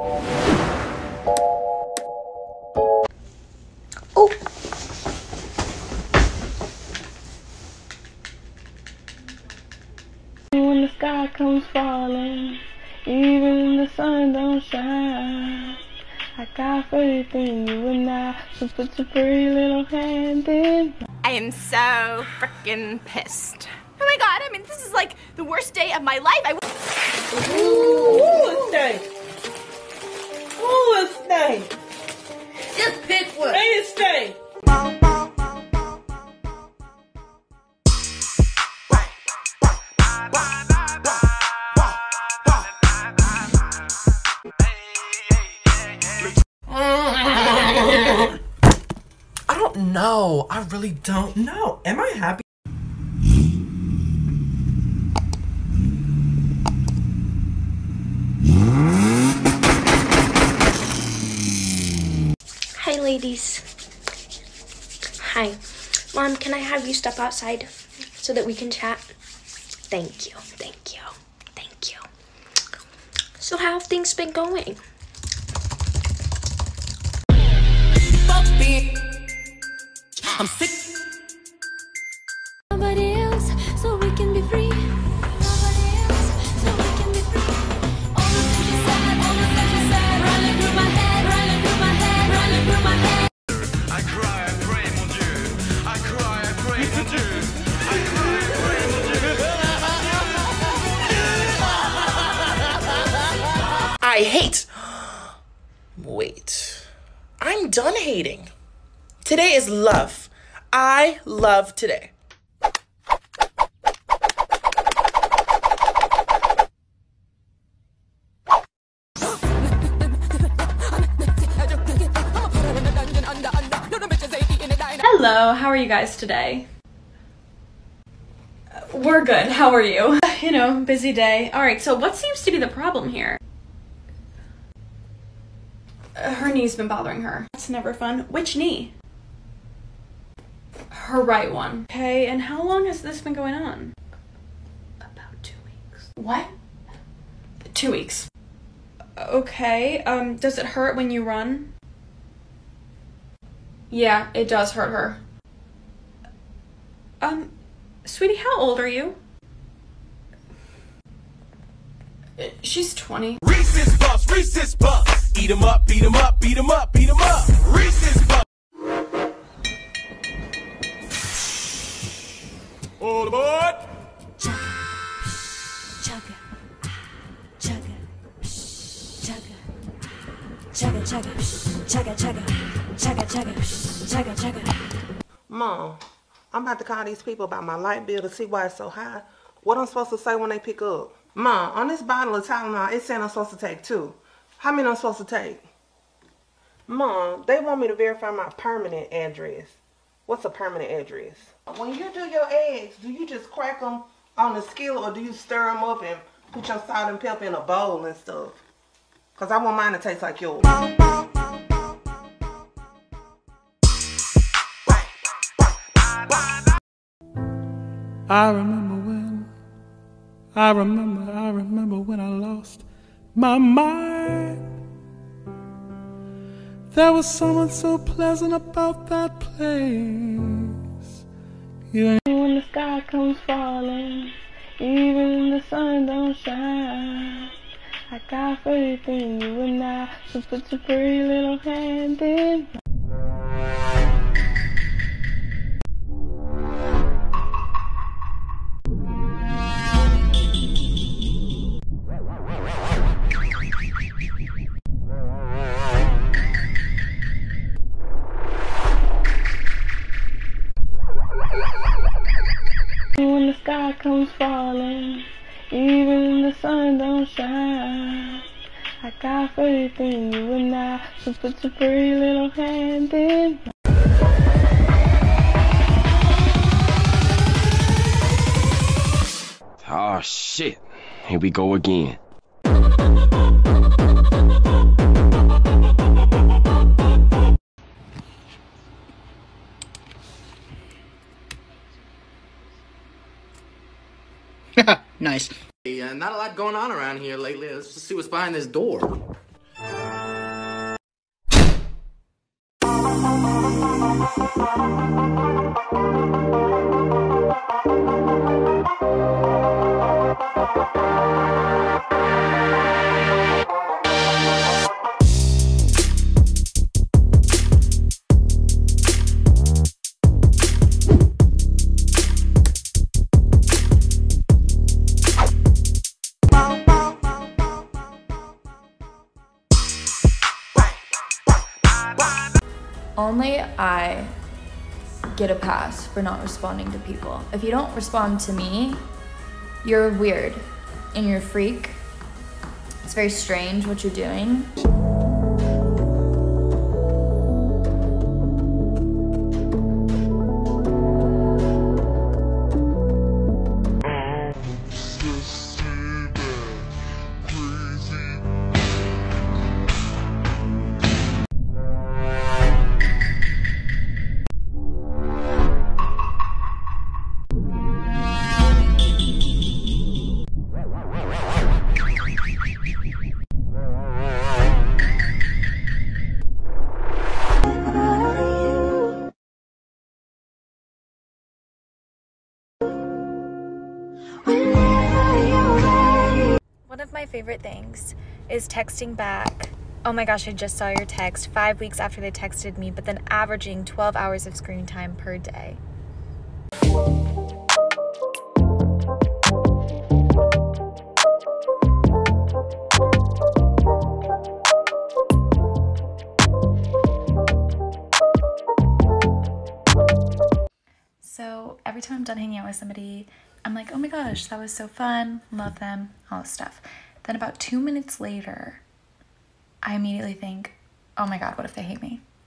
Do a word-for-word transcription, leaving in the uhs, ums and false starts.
Oh. When the sky comes falling, even the sun don't shine, I got faith in you and I, so put your pretty little hand in. I am so freaking pissed. Oh my god, I mean, this is like the worst day of my life. I Ooh, it stank. Ooh, it stank. Just pick one. Hey, it stank. I don't know. I really don't know. Am I happy? Hi, ladies. Hi. Mom, can I have you step outside so that we can chat? Thank you. Thank you. Thank you. So how have things been going? I'm sick. Nobody else, so we can be free. Nobody else, so we can be free. All the things you said, all the things you said, running through my head, running through my head, running through my head. I cry, I pray, mon Dieu. I cry, I pray, mon Dieu. I cry, I pray, mon Dieu. I hate. Wait. I'm done hating. Today is love. I love today. Hello, how are you guys today? Uh, we're good, how are you? You know, busy day. Alright, so what seems to be the problem here? Uh, her knee's been bothering her. That's never fun. Which knee? Her right one. Okay, and how long has this been going on? About two weeks. What? Two weeks. Okay, um, does it hurt when you run? Yeah, it does hurt her. Um, sweetie, how old are you? She's twenty. Reese's Puffs, Reese's Puffs. Eat 'em up, beat 'em up, beat 'em up, beat 'em up. Reese's Puffs. All aboard. Chugga, chugga, chugga, chugga, chugga, chugga, chugga, chugga, chugga, chugga, chugga. Mom, I'm about to call these people about my light bill to see why it's so high. What I'm supposed to say when they pick up? Mom, on this bottle of Tylenol, it's saying I'm supposed to take two. How many I'm supposed to take? Mom, they want me to verify my permanent address. What's a permanent address? When you do your eggs, do you just crack them on the skillet or do you stir them up and put your salt and pepper in a bowl and stuff? Because I want mine to taste like yours. I remember when, I remember, I remember when I lost my mind. There was something so pleasant about that place. You When the sky comes falling, even the sun don't shine, I got faith in you and I, so put your pretty little hand in. When the sky comes falling, even the sun don't shine, I got faith in you and I, so put your pretty little hand in. Oh shit, here we go again. Nice. Hey, uh, not a lot going on around here lately. Let's just see what's behind this door. Only I get a pass for not responding to people. If you don't respond to me, you're weird and you're a freak. It's very strange what you're doing. One of my favorite things is texting back. Oh my gosh, I just saw your text five weeks after they texted me, but then averaging twelve hours of screen time per day. So every time I'm done hanging out with somebody, I'm like, oh my gosh, that was so fun, love them, all this stuff. Then about two minutes later, I immediately think, oh my god, what if they hate me?